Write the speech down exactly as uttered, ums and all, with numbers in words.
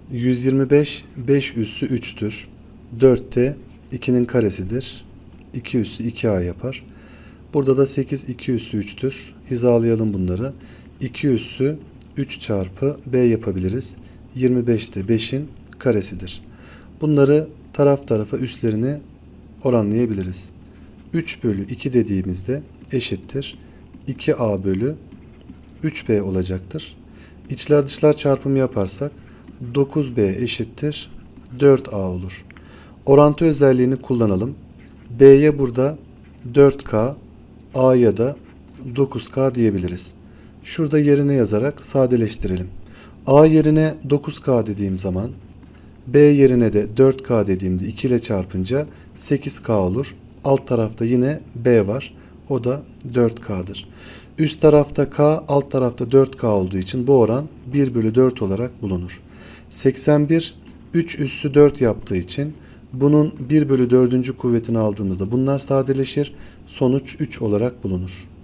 yüz yirmi beş beş üssü üç'tür. dört de iki'nin karesidir. iki üssü iki a yapar. Burada da sekiz iki üssü üç'tür. Hizalayalım bunları. iki üssü üç çarpı b yapabiliriz. yirmi beş de beş'in karesidir. Bunları taraf tarafa üslerini oranlayabiliriz. üç bölü iki dediğimizde eşittir iki a bölü üç b olacaktır. İçler dışlar çarpımı yaparsak dokuz b eşittir dört a olur. Orantı özelliğini kullanalım. B'ye burada dört k, A'ya da dokuz k diyebiliriz. Şurada yerine yazarak sadeleştirelim. A yerine dokuz k dediğim zaman B yerine de dört k dediğimde iki ile çarpınca sekiz k olur. Alt tarafta yine B var. O da dört k'dır. Üst tarafta k, alt tarafta dört k olduğu için bu oran bir bölü dört olarak bulunur. seksen bir üç üssü dört yaptığı için bunun bir bölü dördüncü kuvvetini aldığımızda bunlar sadeleşir. Sonuç üç olarak bulunur.